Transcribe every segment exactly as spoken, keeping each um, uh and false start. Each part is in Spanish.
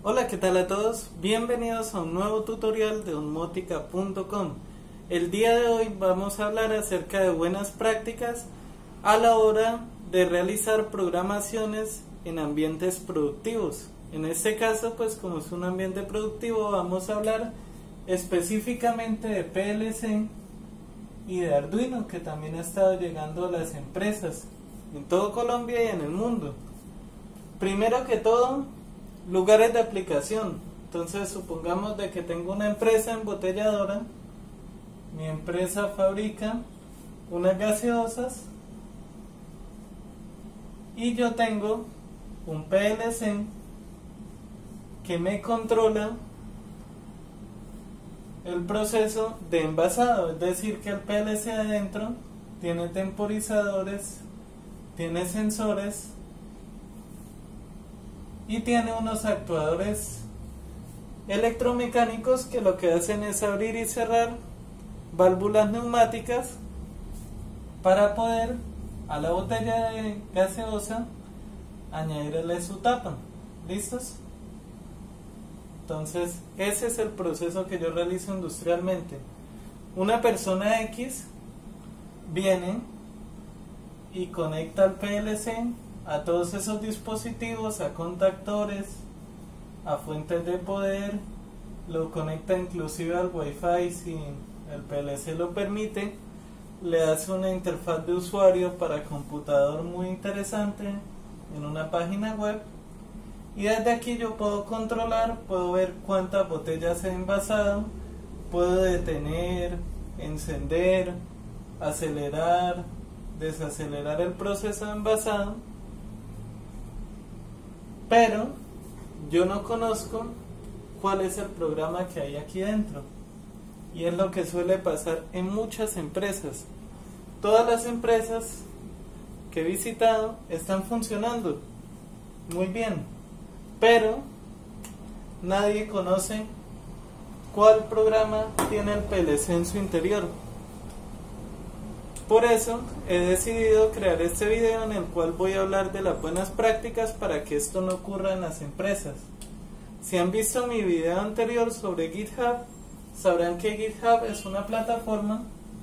Hola, ¿qué tal a todos? Bienvenidos a un nuevo tutorial de Unmotica punto com. El día de hoy vamos a hablar acerca de buenas prácticas a la hora de realizar programaciones en ambientes productivos. En este caso, pues como es un ambiente productivo, vamos a hablar específicamente de P L C y de Arduino, que también ha estado llegando a las empresas en todo Colombia y en el mundo. Primero que todo, lugares de aplicación. Entonces supongamos de que tengo una empresa embotelladora, mi empresa fabrica unas gaseosas y yo tengo un P L C que me controla el proceso de envasado, es decir que el P L C adentro tiene temporizadores, tiene sensores y tiene unos actuadores electromecánicos que lo que hacen es abrir y cerrar válvulas neumáticas para poder a la botella de gaseosa añadirle su tapa. ¿Listos? Entonces ese es el proceso que yo realizo industrialmente. Una persona X viene y conecta el P L C a todos esos dispositivos, a contactores, a fuentes de poder, lo conecta inclusive al Wi-Fi si el P L C lo permite, le hace una interfaz de usuario para computador muy interesante en una página web, y desde aquí yo puedo controlar, puedo ver cuántas botellas he envasado, puedo detener, encender, acelerar, desacelerar el proceso de envasado. Pero yo no conozco cuál es el programa que hay aquí dentro, y es lo que suele pasar en muchas empresas. Todas las empresas que he visitado están funcionando muy bien, pero nadie conoce cuál programa tiene el P L C en su interior. Por eso he decidido crear este video en el cual voy a hablar de las buenas prácticas para que esto no ocurra en las empresas. Si han visto mi video anterior sobre GitHub, sabrán que GitHub es una plataforma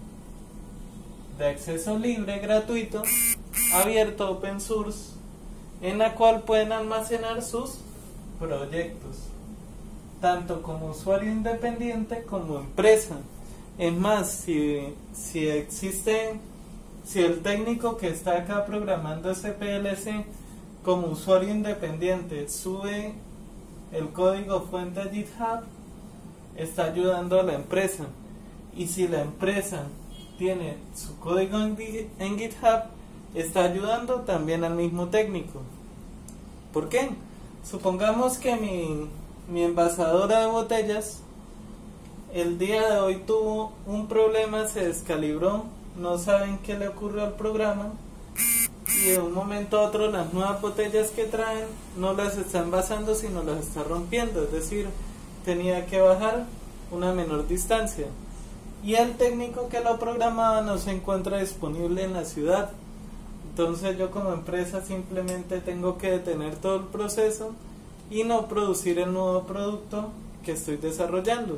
de acceso libre, gratuito, abierto, open source, en la cual pueden almacenar sus proyectos, tanto como usuario independiente como empresa. Es más, si, si existe, si el técnico que está acá programando ese P L C como usuario independiente sube el código fuente a GitHub, está ayudando a la empresa. Y si la empresa tiene su código en, en GitHub, está ayudando también al mismo técnico. ¿Por qué? Supongamos que mi, mi envasadora de botellas el día de hoy tuvo un problema, se descalibró, no saben qué le ocurrió al programa, y de un momento a otro las nuevas botellas que traen no las está envasando sino las está rompiendo, es decir, tenía que bajar una menor distancia, y el técnico que lo programaba no se encuentra disponible en la ciudad. Entonces yo como empresa simplemente tengo que detener todo el proceso y no producir el nuevo producto que estoy desarrollando.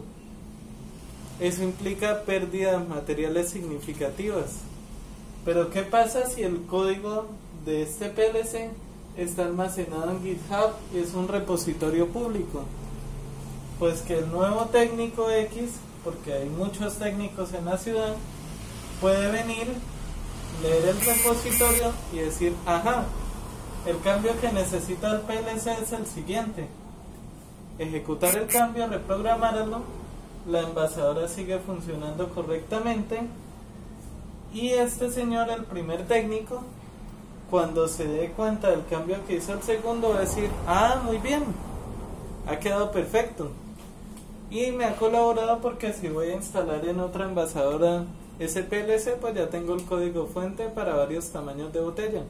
Eso implica pérdidas materiales significativas. Pero ¿qué pasa si el código de este P L C está almacenado en GitHub y es un repositorio público? Pues que el nuevo técnico X, porque hay muchos técnicos en la ciudad, puede venir, leer el repositorio y decir, ajá, el cambio que necesita el P L C es el siguiente. Ejecutar el cambio, reprogramarlo, la envasadora sigue funcionando correctamente, y este señor, el primer técnico, cuando se dé cuenta del cambio que hizo el segundo, va a decir, ah, muy bien, ha quedado perfecto, y me ha colaborado porque si voy a instalar en otra envasadora ese P L C, pues ya tengo el código fuente para varios tamaños de botella,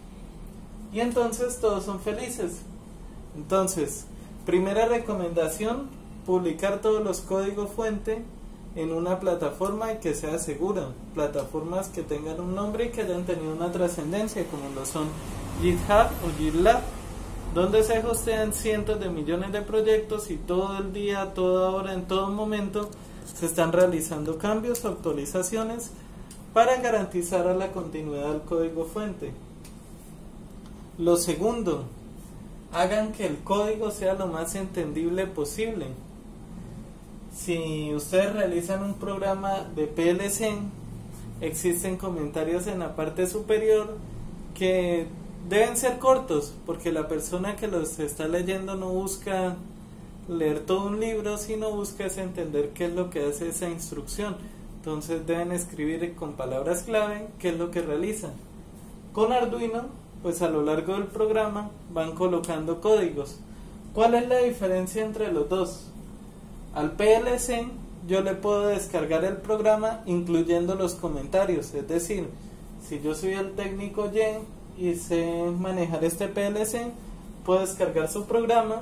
y entonces todos son felices. Entonces, primera recomendación: publicar todos los códigos fuente en una plataforma y que sea segura, plataformas que tengan un nombre y que hayan tenido una trascendencia, como lo son GitHub o GitLab. donde se hostean cientos de millones de proyectos y todo el día, a toda hora, en todo momento se están realizando cambios o actualizaciones para garantizar a la continuidad del código fuente. Lo segundo, hagan que el código sea lo más entendible posible. Si ustedes realizan un programa de P L C, existen comentarios en la parte superior que deben ser cortos, porque la persona que los está leyendo no busca leer todo un libro, sino busca es entender qué es lo que hace esa instrucción. Entonces deben escribir con palabras clave qué es lo que realizan. Con Arduino, pues a lo largo del programa van colocando códigos. ¿Cuál es la diferencia entre los dos? Al P L C yo le puedo descargar el programa incluyendo los comentarios, es decir, si yo soy el técnico Y y sé manejar este P L C, puedo descargar su programa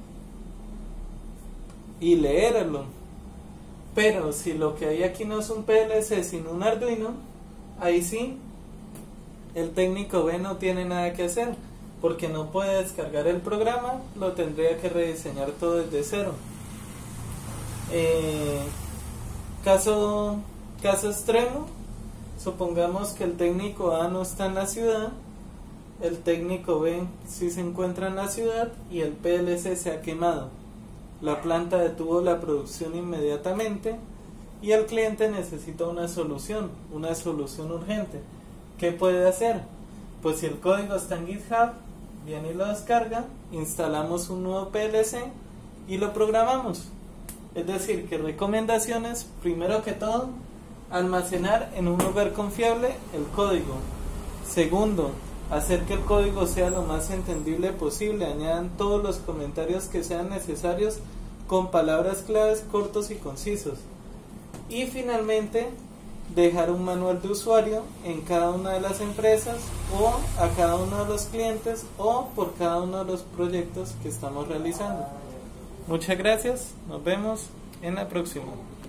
y leerlo. Pero si lo que hay aquí no es un P L C sino un Arduino, ahí sí el técnico B no tiene nada que hacer, porque no puede descargar el programa, lo tendría que rediseñar todo desde cero. Eh, caso, caso extremo, supongamos que el técnico A no está en la ciudad, el técnico B sí se encuentra en la ciudad y el P L C se ha quemado. La planta detuvo la producción inmediatamente y el cliente necesita una solución, una solución urgente. ¿Qué puede hacer? Pues si el código está en GitHub, viene y lo descarga, instalamos un nuevo P L C y lo programamos. Es decir, que recomendaciones, primero que todo, almacenar en un lugar confiable el código. Segundo, hacer que el código sea lo más entendible posible, añadan todos los comentarios que sean necesarios con palabras claves cortos y concisos. Y finalmente, dejar un manual de usuario en cada una de las empresas o a cada uno de los clientes o por cada uno de los proyectos que estamos realizando. Muchas gracias, nos vemos en la próxima.